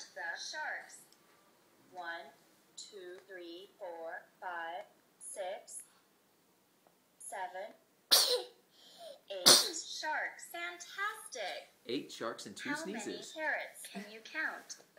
count the sharks. 1, 2, 3, 4, 5, 6, 7, 8 sharks. Fantastic! 8 sharks and 2 sneezes. How many parrots can you count?